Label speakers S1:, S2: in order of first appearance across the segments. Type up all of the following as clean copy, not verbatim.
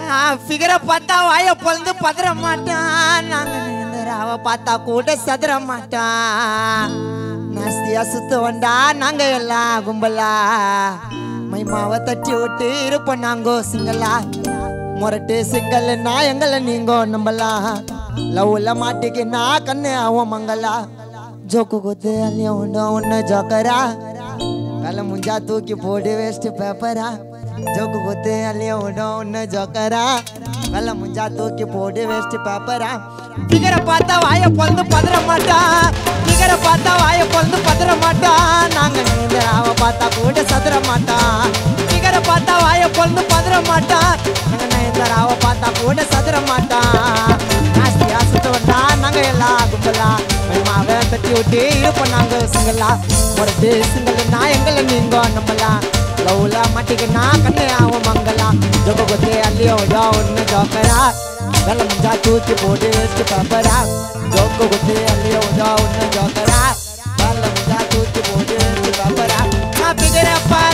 S1: ஃபிகரை பார்த்தா வாய பொழுது பதற மாட்டான். நாங்க அவ பார்த்தா கூட சதுர மாட்டான். நாஸ்தியா சுத்த வந்தா நாங்க எல்லாம் கும்பலா மைமாவை தட்டி விட்டு இருப்போம் நாங்கோ சிங்களா. முரட்டு சிங்கல் நாயங்களை நீங்கோ நம்பலாம். லவ்ல மாட்டிக்கினா கண்ணு அவன் மங்களா. ஜோக்கு குத்து அள்ளிய உண்டோ ஒன்னு ஜோக்கரா. கலை முஞ்சா தூக்கி போடு வேஸ்ட் பேப்பரா. ஜோக்கு குத்து அள்ளிய உண்டோ ஒன்னு ஜோக்கரா. கலை முஞ்சா தூக்கி போடு வேஸ்ட் பேப்பரா. ஃபிகரை பார்த்தா வாய பொழுது பதற மாட்டான். ஃபிகரை பார்த்தா வாய பொழுது பதற மாட்டான். நாங்க அவ பார்த்தா கூட சதுர மாட்டான். ஃபிகரை பார்த்தா வாய பொழுது பதற மாட்டான். நாங்க அவ பார்த்தா கூட சதுர மாட்டான். நாஸ்தியா சுத்த வந்தா நாங்க எல்லாம் கும்பலா மாவை தட்டி விட்டு இருப்போம் நாங்க சிங்களா. ஒரு சிங்கள நாயங்களை நீங்க நம்பலாம். லவ்ல மாட்டிக்கினா கண்ணு அவன் மங்களா. ஜோக்கு கொத்து அள்ளியோடா ஒன்னு ஜோக்கரா. வெள்ள முஞ்சா தூக்கி போட்டு வேஸ்ட் பேப்பரா. ஜோக்கு கொத்து அள்ளியோடா ஒன்னு ஜோக்கரா. வெள்ள முஞ்சா தூக்கி போட்டு வேஸ்ட் பேப்பரா. ஃபிகரை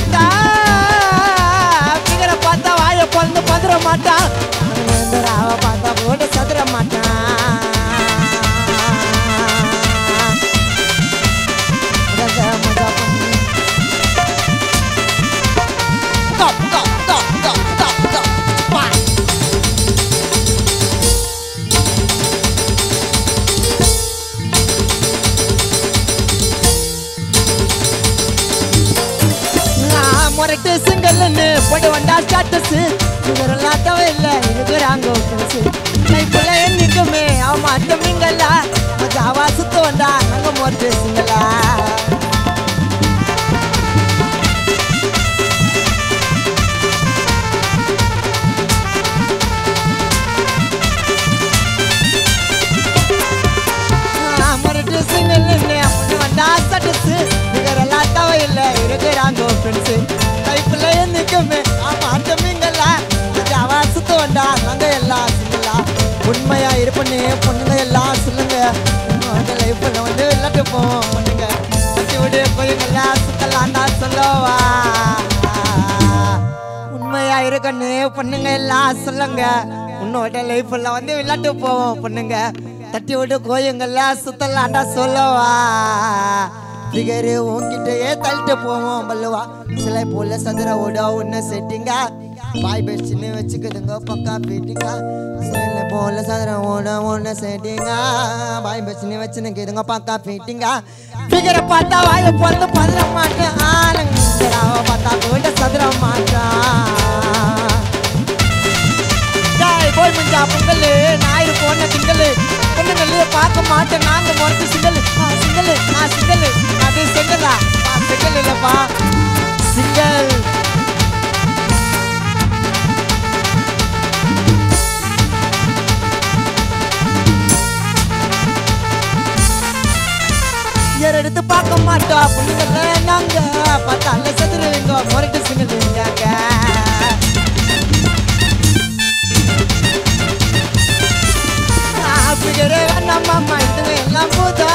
S1: பார்த்தா வாய பொழுது பதற மாட்டான். அவ பார்த்தா போட்டு சதுர மாட்டான். முரட்டு சிங்கல்னு போட்டு வந்தா ஸ்டாட்டஸ். இவரெல்லாம் தவையில்லை இருக்கிறாங்க லைஃப்ல என்னைக்குமே அவன் மாட்டம் நீங்களா. மஜாவா சுத்த வந்தா நாங்க முரட்டு சிங்களா. முரட்டு சிங்கல்னு போட்டு வந்தா ஸ்டாட்டஸ். இவரெல்லாம் தவையில்லை இருக்கிறாங்க ஃப்ரெண்ட்ஸு லைஃப்ல என்னைக்குமே மாட்டம் நீங்களா. மஜாவா சுத்த வந்தா நாங்க எல்லாம் சிங்களா. உண்மையா இருப்பண்ணே பொண்ணுங்க எல்லாம் சொல்லுங்க. லைஃப்ல வந்து விளையாட்டு போவோம் பொண்ணுங்க. தட்டி விடு கோயிங்கெல்லாம் சுத்தலாண்டா சொல்லவா. உண்மையா இருக்கண்ணே பொண்ணுங்க எல்லாம் சொல்லுங்க. உன்னோட லைஃப்ல வந்து விளையாட்டு போவோம் பொண்ணுங்க. தட்டி விடு கோயிங்கெல்லாம் சுத்தலாண்டா சொல்லவா. ஃபிகரு உன்கிட்டயே தள்ளிட்டு போவோம் பல்லுவா. சிலை போல சதுர ஓட ஒன்று செட்டிங்கா. பாய் பெஸ்ட்னு வச்சுக்குதுங்க பக்கா பீட்டிங்கா. சிலை போல சதுர ஓட ஒன்று செட்டிங்கா. பாய் பெஸ்ட்னு வச்சுனுக்குதுங்க பக்கா பீட்டிங்கா. ஃபிகரை பார்த்தா வாய பொழுது பதற மாட்டேன். ஆளுங்க பார்த்தா கூட சதுர மாட்டான். போய் முஞ்சா பொங்கல் ஞாயிறு போன திங்கள் பொண்ணுங்களே பார்க்க மாட்டேன். நாங்க முறைச்சு சிங்கல் சிங்கல் சிங்கல் அது செங்கலா செங்கல் இல்லப்பா சிங்கல். எடுத்து பார்க்க மாட்டோம் பொண்ணுங்கள நாங்க பார்த்தால சதுருவீங்க முறைட்டு சிங்கல். ஃபிகரே நம்ம இதுங்க எல்லாம் போதா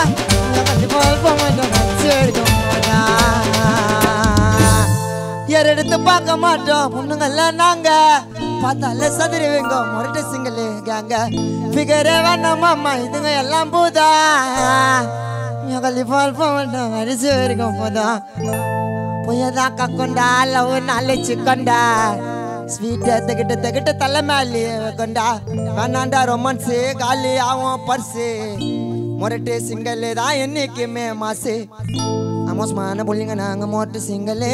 S1: எடுத்து பார்க்க மாட்டோம் பொண்ணுங்கல்ல நாங்க பார்த்தால சதுருவீங்க முரட்டு சிங்கல் கேங்க. ஃபிகரே நம்ம இதுங்க எல்லாம் போதா கலிஃபால் போட்டோம் அரிசி வரைக்கும் போதா. பொய்யதா கக்கொண்டா லவ் நாளைச்சு கொண்டா. ஸ்வீட் தகிட்ட தலை மேலே கொண்டா. வேணாண்டா ரொமான்ஸு காலி ஆகும் பர்ஸு. முரட்டு சிங்கல் தான் என்னைக்குமே மாசு. மோசமான புள்ளிங்க நாங்க முரட்டு சிங்கல்.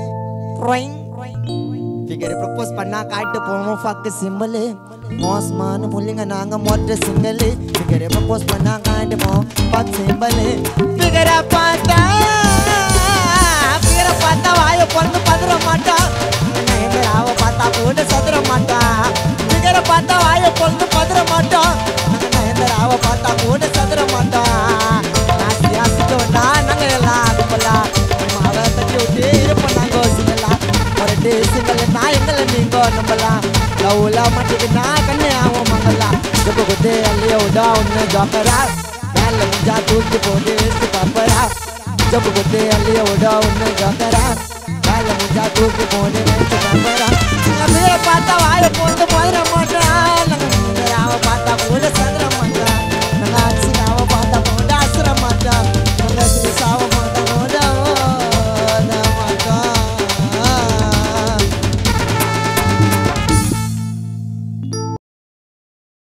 S1: ஃபிகர் ப்ரப்போஸ் பண்ணா காட்டு போவோம் ஃபக்கு சிம்பிள். மோசமான புள்ளிங்க நாங்க முரட்டு சிங்கல். ஃபிகர் ப்ரப்போஸ் பண்ணா காட்டு போவோம் ஃபக்கு சிம்பிள். ஃபிகரை பார்த்தா வாய பொழுது பதற மாட்டான். அவ பார்த்தா கூட சதுர மாட்டான். ஃபிகரை பார்த்தா வாய பொழுது பதற மாட்டான். அவ பார்த்தா கூட சதுர மாட்டான். நாஸ்தியா சுத்த வந்தா நாங்க எல்லாம் கும்பலாம் மாவை தட்டி விட்டு இருப்போம் நாங்க சிங்கலா. முரட்டு சிங்கல் நாயங்களை நீங்க நம்பலாம். லவ்ல மாட்டிக்கினா கண்ணு அவன் மங்களா. ஜோக்கு கொத்து அள்ளியோடா ஒன்னு ஜோக்கரா. மேல முஞ்சா தூக்கி போட்டு வேஸ்ட் பேப்பரா. ஜோக்கு கொத்து அள்ளியோடா ஒன்னு ஜோக்கரா. மேல முஞ்சா தூக்கி போட்டு